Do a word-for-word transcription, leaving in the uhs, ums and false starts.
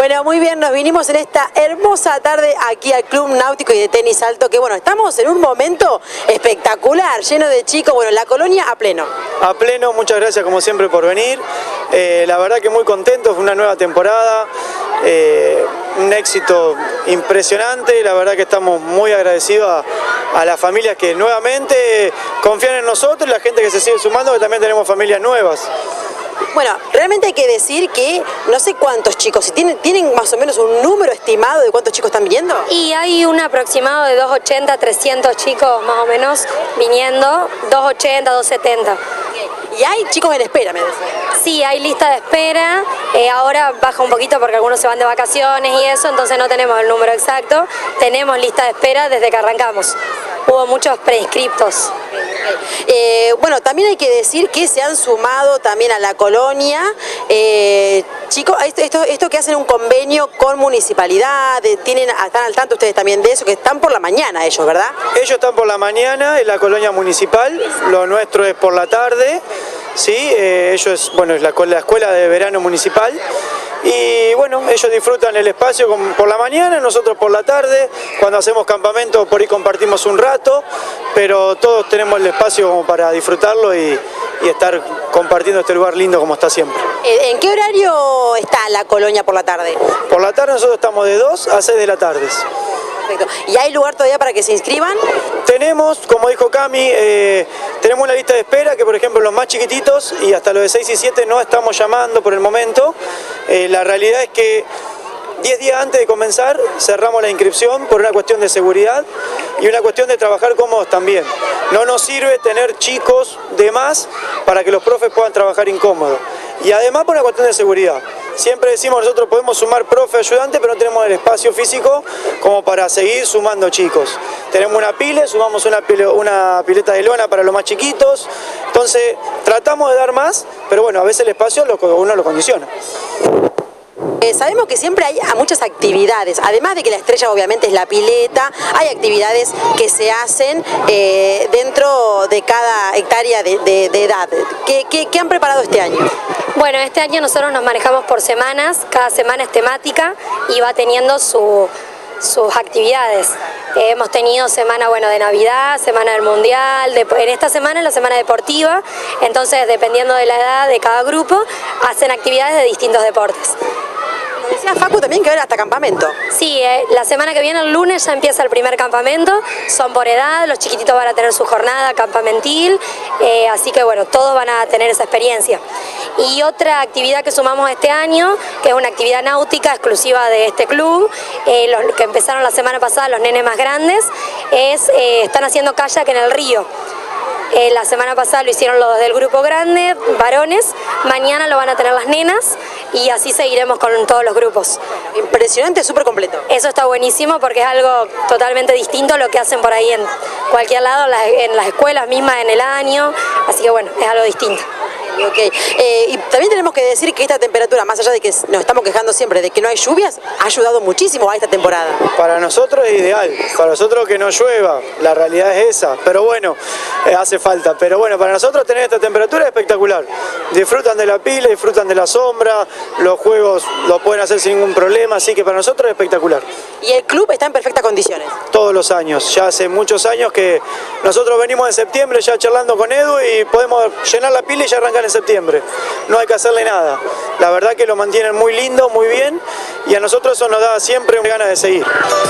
Bueno, muy bien, nos vinimos en esta hermosa tarde aquí al Club Náutico y de Tenis Alto, que bueno, estamos en un momento espectacular, lleno de chicos, bueno, la colonia a pleno. A pleno, muchas gracias como siempre por venir, eh, la verdad que muy contento, fue una nueva temporada, eh, un éxito impresionante, la verdad que estamos muy agradecidos a, a las familias que nuevamente confían en nosotros y la gente que se sigue sumando, que también tenemos familias nuevas. Bueno, realmente hay que decir que no sé cuántos chicos, si tienen, ¿tienen más o menos un número estimado de cuántos chicos están viniendo? Y hay un aproximado de doscientos ochenta, trescientos chicos más o menos viniendo, doscientos ochenta, doscientos setenta. Y hay chicos en espera, me decís. Sí, hay lista de espera, eh, ahora baja un poquito porque algunos se van de vacaciones y eso, entonces no tenemos el número exacto, tenemos lista de espera desde que arrancamos. Hubo muchos prescriptos. Eh, bueno, también hay que decir que se han sumado también a la colonia, eh, chicos, esto, esto que hacen un convenio con municipalidad, tienen, están al tanto ustedes también de eso, que están por la mañana ellos, ¿verdad? Ellos están por la mañana en la colonia municipal, lo nuestro es por la tarde, sí, eh, ellos, bueno, es la, la escuela de verano municipal. Y bueno, ellos disfrutan el espacio por la mañana, nosotros por la tarde, cuando hacemos campamento por ahí compartimos un rato, pero todos tenemos el espacio como para disfrutarlo y, y estar compartiendo este lugar lindo como está siempre. ¿En qué horario está la colonia por la tarde? Por la tarde nosotros estamos de dos a seis de la tarde. Perfecto. ¿Y hay lugar todavía para que se inscriban? Tenemos, como dijo Cami, eh, tenemos una lista de espera que por ejemplo los más chiquititos y hasta los de seis y siete no estamos llamando por el momento. Eh, la realidad es que diez días antes de comenzar cerramos la inscripción por una cuestión de seguridad y una cuestión de trabajar cómodos también. No nos sirve tener chicos de más para que los profes puedan trabajar incómodos. Y además por una cuestión de seguridad. Siempre decimos nosotros podemos sumar profe ayudante, pero no tenemos el espacio físico como para seguir sumando chicos. Tenemos una pile, sumamos una, pile, una pileta de lona para los más chiquitos. Entonces tratamos de dar más, pero bueno, a veces el espacio lo, uno lo condiciona. Eh, sabemos que siempre hay muchas actividades, además de que la estrella obviamente es la pileta, hay actividades que se hacen eh, dentro de cada hectárea de, de, de edad. ¿Qué, qué, ¿Qué han preparado este año? Bueno, este año nosotros nos manejamos por semanas, cada semana es temática y va teniendo su, sus actividades. Eh, hemos tenido semana bueno, de Navidad, semana del Mundial, de, en esta semana es la semana deportiva, entonces dependiendo de la edad de cada grupo, hacen actividades de distintos deportes. Decía Facu también que va a haber hasta campamento. Sí, eh, la semana que viene, el lunes, ya empieza el primer campamento, son por edad, los chiquititos van a tener su jornada campamentil, eh, así que bueno, todos van a tener esa experiencia. Y otra actividad que sumamos este año, que es una actividad náutica exclusiva de este club, eh, los que empezaron la semana pasada, los nenes más grandes, es eh, están haciendo kayak en el río. Eh, la semana pasada lo hicieron los del grupo grande, varones, mañana lo van a tener las nenas y así seguiremos con todos los grupos. Impresionante, súper completo. Eso está buenísimo porque es algo totalmente distinto a lo que hacen por ahí en cualquier lado, en las, en las escuelas mismas en el año, así que bueno, es algo distinto. Okay. Eh, y también tenemos que decir que esta temperatura, más allá de que nos estamos quejando siempre de que no hay lluvias, ha ayudado muchísimo a esta temporada. Para nosotros es ideal, para nosotros que no llueva, la realidad es esa, pero bueno, eh, hace falta, pero bueno, para nosotros tener esta temperatura es espectacular. Disfrutan de la pila, disfrutan de la sombra, los juegos lo pueden hacer sin ningún problema, así que para nosotros es espectacular. ¿Y el club está en perfectas condiciones? Todos los años, ya hace muchos años que nosotros venimos en septiembre ya charlando con Edu y podemos llenar la pila y ya arrancar en septiembre, no hay que hacerle nada. La verdad que lo mantienen muy lindo, muy bien y a nosotros eso nos da siempre ganas de seguir.